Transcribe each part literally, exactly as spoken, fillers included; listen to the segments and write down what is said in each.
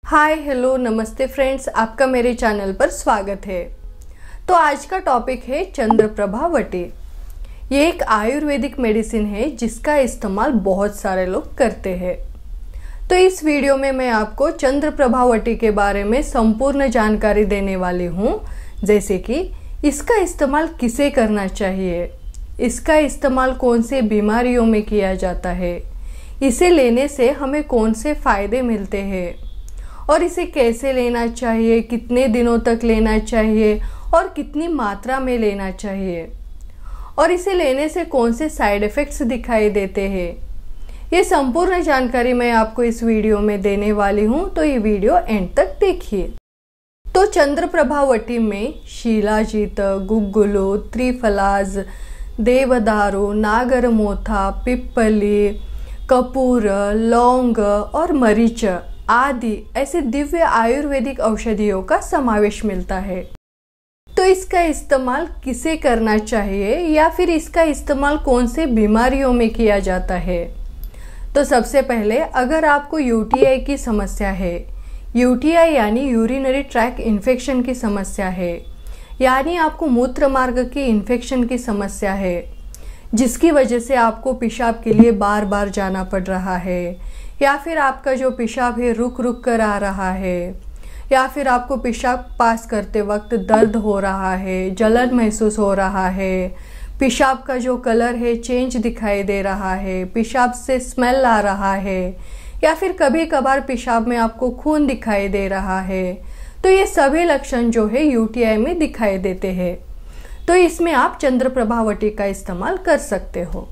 Hi hello नमस्ते friends, आपका मेरे चैनल पर स्वागत है। तो आज का टॉपिक है चंद्रप्रभा वटी। ये एक आयुर्वेदिक मेडिसिन है जिसका इस्तेमाल बहुत सारे लोग करते हैं। तो इस वीडियो में मैं आपको चंद्रप्रभा वटी के बारे में संपूर्ण जानकारी देने वाली हूँ, जैसे कि इसका इस्तेमाल किसे करना चाहिए, इसका इस्तेमाल कौन से बीमारियों में किया जाता है, इसे लेने से हमें कौन से फ़ायदे मिलते हैं और इसे कैसे लेना चाहिए, कितने दिनों तक लेना चाहिए और कितनी मात्रा में लेना चाहिए, और इसे लेने से कौन से साइड इफ़ेक्ट्स दिखाई देते हैं। ये संपूर्ण जानकारी मैं आपको इस वीडियो में देने वाली हूँ, तो ये वीडियो एंड तक देखिए। तो चंद्रप्रभा वटी में शीलाजीत, गुग्गुलो, त्रिफलाज, देवदारू, नागरमोथा, पिप्पली, कपूर, लौंग और मरीच आदि ऐसे दिव्य आयुर्वेदिक औषधियों का समावेश मिलता है। तो इसका इस्तेमाल किसे करना चाहिए या फिर इसका इस्तेमाल कौन से बीमारियों में किया जाता है। तो सबसे पहले अगर आपको यूटीआई की समस्या है, यूटीआई यानी यूरिनरी ट्रैक इन्फेक्शन की समस्या है, यानी आपको मूत्र मार्ग की इन्फेक्शन की समस्या है जिसकी वजह से आपको पेशाब के लिए बार बार जाना पड़ रहा है, या फिर आपका जो पेशाब है रुक रुक कर आ रहा है, या फिर आपको पेशाब पास करते वक्त दर्द हो रहा है, जलन महसूस हो रहा है, पेशाब का जो कलर है चेंज दिखाई दे रहा है, पेशाब से स्मेल आ रहा है, या फिर कभी कभार पेशाब में आपको खून दिखाई दे रहा है, तो ये सभी लक्षण जो है यूटीआई में दिखाई देते हैं। तो इसमें आप चंद्रप्रभा वटी का इस्तेमाल कर सकते हो।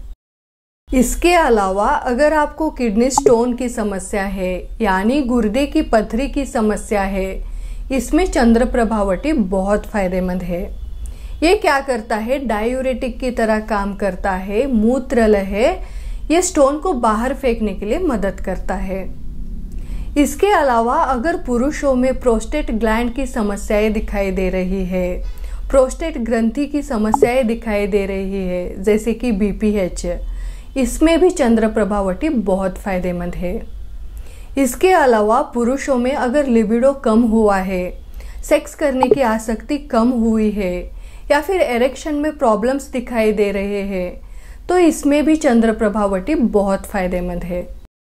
इसके अलावा अगर आपको किडनी स्टोन की समस्या है, यानी गुर्दे की पथरी की समस्या है, इसमें चंद्रप्रभा वटी बहुत फायदेमंद है। ये क्या करता है, डायूरेटिक की तरह काम करता है, मूत्रल है, ये स्टोन को बाहर फेंकने के लिए मदद करता है। इसके अलावा अगर पुरुषों में प्रोस्टेट ग्लैंड की समस्याएं दिखाई दे रही है, प्रोस्टेट ग्रंथि की समस्याएं दिखाई दे रही है, जैसे कि बीपीएच, इसमें भी चंद्रप्रभा वटी बहुत फायदेमंद है। इसके अलावा पुरुषों में अगर लिबिडो कम हुआ है, सेक्स करने की आसक्ति कम हुई है, या फिर एरेक्शन में प्रॉब्लम्स दिखाई दे रहे हैं, तो इसमें भी चंद्रप्रभा वटी बहुत फायदेमंद है।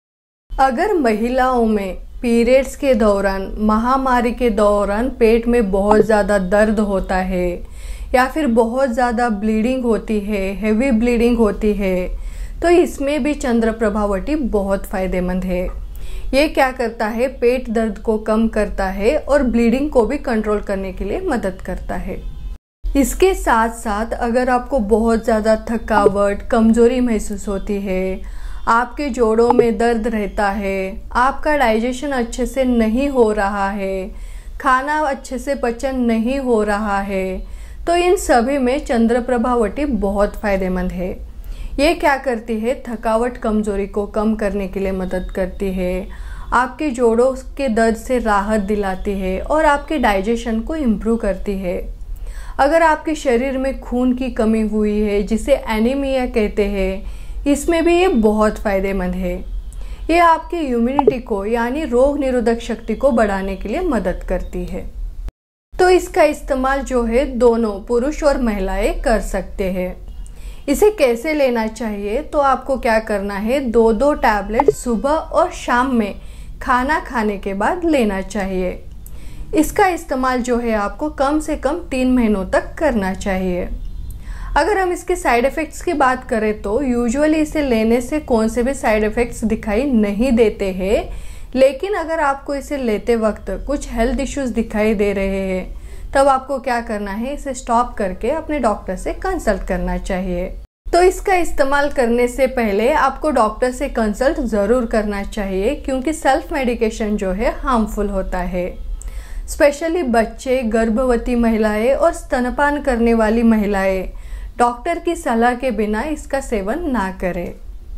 अगर महिलाओं में पीरियड्स के दौरान, महामारी के दौरान पेट में बहुत ज़्यादा दर्द होता है, या फिर बहुत ज़्यादा ब्लीडिंग होती है, हेवी ब्लीडिंग होती है, तो इसमें भी चंद्रप्रभा वटी बहुत फायदेमंद है। ये क्या करता है, पेट दर्द को कम करता है और ब्लीडिंग को भी कंट्रोल करने के लिए मदद करता है। इसके साथ साथ अगर आपको बहुत ज़्यादा थकावट, कमज़ोरी महसूस होती है, आपके जोड़ों में दर्द रहता है, आपका डाइजेशन अच्छे से नहीं हो रहा है, खाना अच्छे से पचन नहीं हो रहा है, तो इन सभी में चंद्रप्रभा वटी बहुत फायदेमंद है। ये क्या करती है, थकावट, कमजोरी को कम करने के लिए मदद करती है, आपके जोड़ों के दर्द से राहत दिलाती है और आपके डाइजेशन को इम्प्रूव करती है। अगर आपके शरीर में खून की कमी हुई है, जिसे एनीमिया कहते हैं, इसमें भी ये बहुत फायदेमंद है। ये आपकी इम्यूनिटी को यानी रोग निरोधक शक्ति को बढ़ाने के लिए मदद करती है। तो इसका इस्तेमाल जो है दोनों पुरुष और महिलाएं कर सकते हैं। इसे कैसे लेना चाहिए, तो आपको क्या करना है, दो दो टैबलेट सुबह और शाम में खाना खाने के बाद लेना चाहिए। इसका इस्तेमाल जो है आपको कम से कम तीन महीनों तक करना चाहिए। अगर हम इसके साइड इफ़ेक्ट्स की बात करें तो यूजुअली इसे लेने से कौन से भी साइड इफ़ेक्ट्स दिखाई नहीं देते हैं, लेकिन अगर आपको इसे लेते वक्त कुछ हेल्थ इश्यूज दिखाई दे रहे हैं, तब आपको क्या करना है, इसे स्टॉप करके अपने डॉक्टर से कंसल्ट करना चाहिए। तो इसका इस्तेमाल करने से पहले आपको डॉक्टर से कंसल्ट ज़रूर करना चाहिए, क्योंकि सेल्फ मेडिकेशन जो है हार्मफुल होता है। स्पेशली बच्चे, गर्भवती महिलाएं और स्तनपान करने वाली महिलाएं डॉक्टर की सलाह के बिना इसका सेवन ना करें।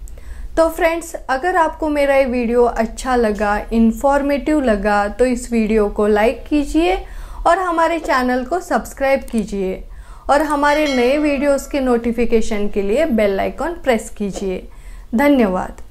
तो फ्रेंड्स, अगर आपको मेरा ये वीडियो अच्छा लगा, इन्फॉर्मेटिव लगा, तो इस वीडियो को लाइक कीजिए और हमारे चैनल को सब्सक्राइब कीजिए और हमारे नए वीडियोस के नोटिफिकेशन के लिए बेल आइकॉन प्रेस कीजिए। धन्यवाद।